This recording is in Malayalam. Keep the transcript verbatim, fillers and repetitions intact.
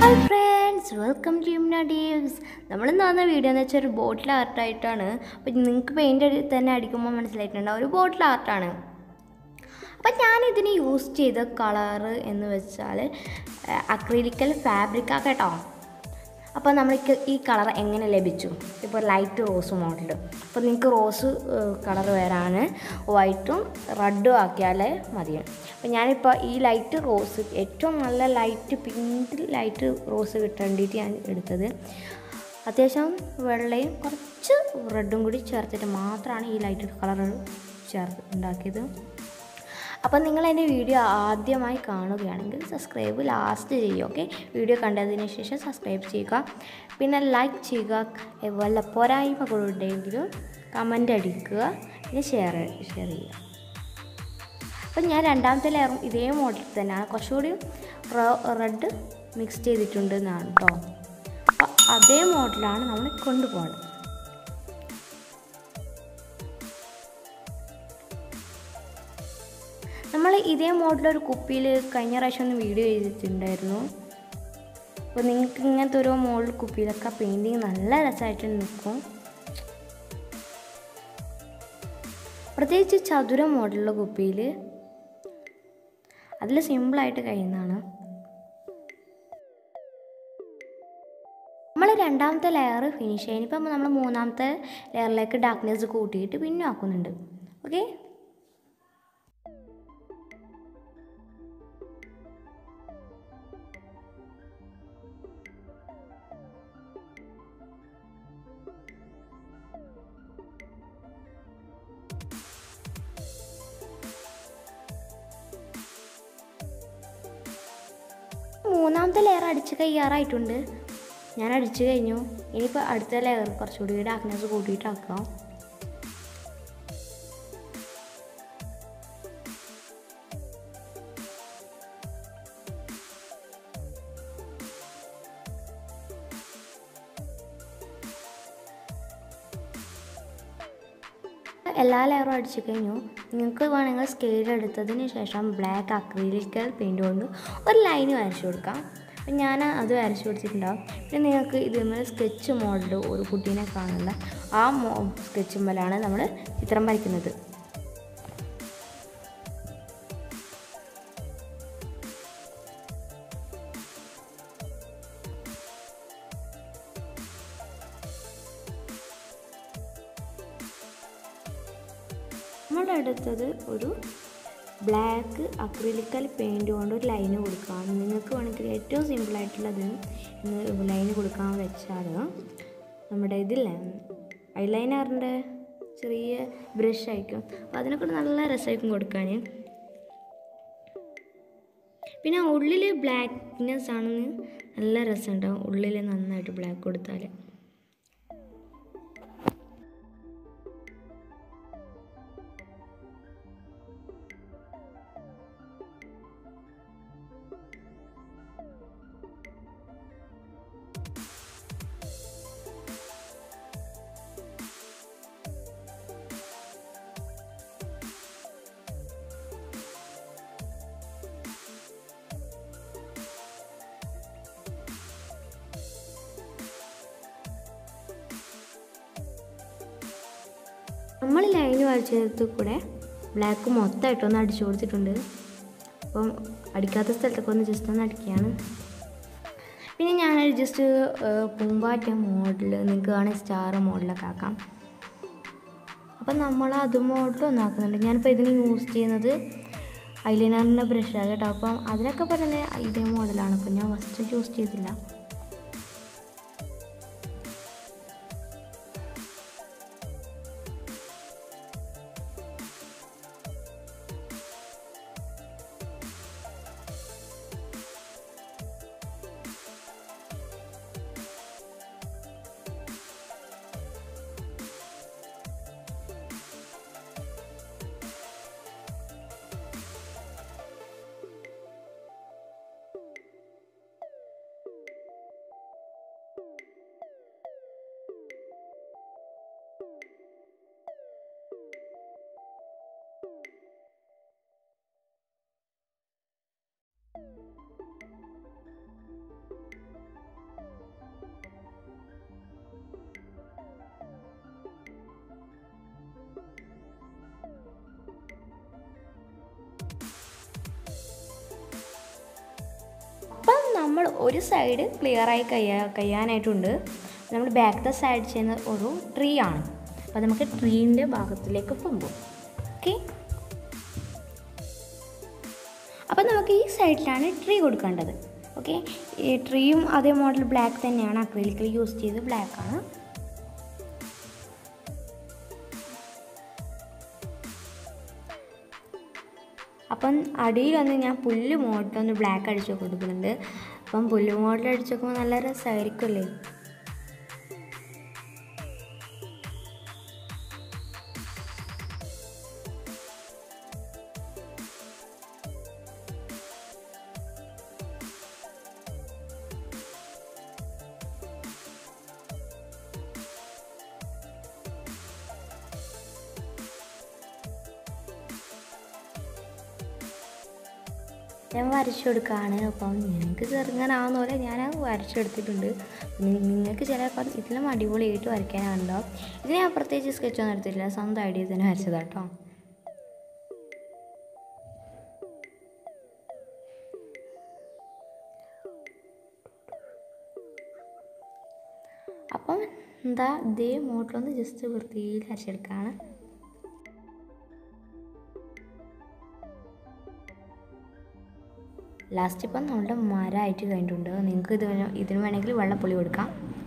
Hi friends, welcome to Yumna Devs. നമ്മൾ ഇന്ന് വന്ന വീഡിയോ എന്ന് വെച്ചാൽ ഒരു ബോട്ടിൽ ആർട്ടായിട്ടാണ്. അപ്പോൾ നിങ്ങൾക്ക് പെയിൻ്റ് തന്നെ അടിക്കുമ്പോൾ മനസ്സിലായിട്ടുണ്ടാവും ഒരു ബോട്ടിൽ ആർട്ടാണ്. അപ്പോൾ ഞാനിതിന് യൂസ് ചെയ്ത കളറ് എന്ന് വെച്ചാൽ അക്രിലിക്കൽ ഫാബ്രിക്കാണ് കേട്ടോ. അപ്പോൾ നമ്മൾക്ക് ഈ കളർ എങ്ങനെ ലഭിച്ചു? ഇപ്പോൾ ലൈറ്റ് റോസ് മോഡൽ. അപ്പോൾ നിങ്ങൾക്ക് റോസ് കളർ വരാന് വൈറ്റും റെഡും ആക്കിയാലേ മതിയും. അപ്പോൾ ഞാനിപ്പോൾ ഈ ലൈറ്റ് റോസ് ഏറ്റവും നല്ല ലൈറ്റ് പിങ്ക് ലൈറ്റ് റോസ് കിട്ടാൻ വേണ്ടിയിട്ട് ഞാൻ എടുത്തത്. അത്യാവശ്യം വെള്ളയും കുറച്ച് റെഡും കൂടി ചേർത്തിട്ട് മാത്രമാണ് ഈ ലൈറ്റ് കളർ ചേർത്ത് ഉണ്ടാക്കിയത്. അപ്പം നിങ്ങൾ എൻ്റെ വീഡിയോ ആദ്യമായി കാണുകയാണെങ്കിൽ സബ്സ്ക്രൈബ് ലാസ്റ്റ് ചെയ്യുക. ഓക്കെ, വീഡിയോ കണ്ടതിന് ശേഷം സബ്സ്ക്രൈബ് ചെയ്യുക, പിന്നെ ലൈക്ക് ചെയ്യുക. വല്ല പോരായ്മകളുണ്ടെങ്കിലും കമൻ്റ് അടിക്കുക, പിന്നെ ഷെയർ ഷെയർ ചെയ്യുക. അപ്പം ഞാൻ രണ്ടാമത്തെ ലെയറും ഇതേ മോഡൽ തന്നെയാണ്, കുറച്ചുകൂടി റെഡ് മിക്സ് ചെയ്തിട്ടുണ്ട് എന്നാണ് കേട്ടോ. അപ്പോൾ അതേ മോഡലാണ് നമ്മൾ കൊണ്ടുപോകുന്നത്. നമ്മൾ ഇതേ മോഡലൊരു കുപ്പിയിൽ കഴിഞ്ഞ പ്രാവശ്യം ഒന്ന് വീഡിയോ ചെയ്തിട്ടുണ്ടായിരുന്നു. അപ്പോൾ നിങ്ങൾക്ക് ഇങ്ങനത്തെ ഓരോ മോഡൽ കുപ്പിയിലൊക്കെ പെയിൻറ്റിങ് നല്ല രസമായിട്ട് നിൽക്കും. പ്രത്യേകിച്ച് ചതുര മോഡലുള്ള കുപ്പിയിൽ അതിൽ സിമ്പിളായിട്ട് കഴിയുന്നതാണ്. നമ്മൾ രണ്ടാമത്തെ ലെയർ ഫിനിഷ് ചെയ്യുന്നു. ഇപ്പം നമ്മൾ മൂന്നാമത്തെ ലെയറിലേക്ക് ഡാർക്ക്നെസ് കൂട്ടിയിട്ട് പിന്നെ ആക്കുന്നുണ്ട്. ഓക്കെ, മൂന്നാമത്തെ ലെയർ അടിച്ച് കഴിയാറായിട്ടുണ്ട്. ഞാൻ അടിച്ചു കഴിഞ്ഞു. ഇനിയിപ്പോൾ അടുത്ത ലെയർ കുറച്ചുകൂടി ഡാർക്ക്നെസ് കൂട്ടിയിട്ടാക്കാം. എല്ലാ ലെയറും അടിച്ചു കഴിഞ്ഞു. നിങ്ങൾക്ക് വേണമെങ്കിൽ സ്കെയിൽ എടുത്തതിന് ശേഷം ബ്ലാക്ക് അക്രിലിക്കൽ പെയിൻറ്റ് കൊണ്ട് ഒരു ലൈന് വരച്ചു കൊടുക്കാം. അപ്പം ഞാൻ അത് വരച്ചു കൊടുത്തിട്ടുണ്ടാവും. പിന്നെ നിങ്ങൾക്ക് ഇതിന്മേൽ സ്കെച്ച് മോഡൽ ഒരു കുട്ടീനെ കാണുന്ന ആ മോ സ്കെച്ചുമ്മലാണ് നമ്മൾ ചിത്രം വരയ്ക്കുന്നത്. നമ്മുടെ അടുത്തത് ഒരു ബ്ലാക്ക് അക്രിലിക്കൽ പെയിൻറ്റ് കൊണ്ട് ഒരു ലൈന് കൊടുക്കാം. നിങ്ങൾക്ക് വേണമെങ്കിൽ ഏറ്റവും സിമ്പിളായിട്ടുള്ളത് ലൈന് കൊടുക്കാൻ വെച്ചാൽ നമ്മുടെ ഇതില്ലേ ഐലൈനറിൻ്റെ ചെറിയ ബ്രഷ് ആയിരിക്കും. അപ്പോൾ അതിനെക്കൊണ്ട് നല്ല രസമായിരിക്കും കൊടുക്കാൻ. പിന്നെ ഉള്ളിൽ ബ്ലാക്ക്നെസ് ആണെന്ന് നല്ല രസമുണ്ടാവും. ഉള്ളിൽ നന്നായിട്ട് ബ്ലാക്ക് കൊടുത്താൽ. നമ്മൾ ലൈന് വരച്ചെടുത്ത് കൂടെ ബ്ലാക്ക് മൊത്തമായിട്ടൊന്ന് അടിച്ചു കൊടുത്തിട്ടുണ്ട്. അപ്പം അടിക്കാത്ത സ്ഥലത്തൊക്കെ ഒന്ന് ജസ്റ്റ് ഒന്ന് അടിക്കുകയാണ്. പിന്നെ ഞാൻ ജസ്റ്റ് പൂമ്പാറ്റ മോഡൽ നിങ്ങൾക്ക് വേണമെങ്കിൽ സ്റ്റാർ മോഡലൊക്കെ ആക്കാം. അപ്പം നമ്മൾ അത് മോഡലൊന്നും ആക്കുന്നുണ്ട്. ഞാനിപ്പോൾ ഇതിന് യൂസ് ചെയ്യുന്നത് ഐലൈനറിൻ്റെ ബ്രഷാണ് കേട്ടോ. അപ്പം അതിനൊക്കെ പറഞ്ഞാൽ ഇതേ മോഡലാണ്. അപ്പം ഞാൻ ഫസ്റ്റ് യൂസ് ചെയ്തില്ല. ഒരു സൈഡ് ക്ലിയറായി കഴിയാ കഴിയാനായിട്ടുണ്ട്. നമ്മൾ ബാക്കത്തെ സൈഡ് ചെയ്യുന്ന ഒരു ട്രീ ആണ്. അപ്പോൾ നമുക്ക് ട്രീൻ്റെ ഭാഗത്തിലേക്ക് പോകുമ്പോൾ ഓക്കെ. അപ്പോൾ നമുക്ക് ഈ സൈഡിലാണ് ട്രീ കൊടുക്കേണ്ടത്. ഓക്കെ, ഈ ട്രീയും അതേ മോഡൽ ബ്ലാക്ക് തന്നെയാണ്, അക്രിലിക്കിൽ യൂസ് ചെയ്ത് ബ്ലാക്കാണ്. അപ്പം അടിയിലൊന്ന് ഞാൻ പുല്ല് മോഡലൊന്ന് ബ്ലാക്ക് അടിച്ച് കൊടുക്കുന്നുണ്ട്. അപ്പം പുല്ല് മോഡൽ അടിച്ച് നോക്കുമ്പോൾ നല്ല രസമായിരിക്കുമല്ലേ. ഞാൻ വരച്ചു കൊടുക്കുകയാണ്. അപ്പം നിങ്ങൾക്ക് ചെറുങ്ങനാവുന്ന പോലെ ഞാൻ വരച്ചെടുത്തിട്ടുണ്ട്. നിങ്ങൾക്ക് ചിലപ്പോൾ ഇതിലും അടിപൊളിയായിട്ട് വരയ്ക്കാനുണ്ടാവും. ഇതിന് ഞാൻ പ്രത്യേകിച്ച് സ്കെച്ചൊന്നും എടുത്തിട്ടില്ല, സ്വന്തം ഐഡിയ തന്നെ വരച്ചതാണ് കേട്ടോ. അപ്പം എന്താ ഇതേ മോഡലൊന്ന് ജസ്റ്റ് വൃത്തിയിൽ വരച്ചെടുക്കുകയാണ്. ലാസ്റ്റ് ഇപ്പം നമ്മുടെ മരമായിട്ട് കഴിഞ്ഞിട്ടുണ്ട്. നിങ്ങൾക്ക് ഇത് ഇതിന് വേണമെങ്കിൽ വെള്ളപ്പുളി കൊടുക്കാം.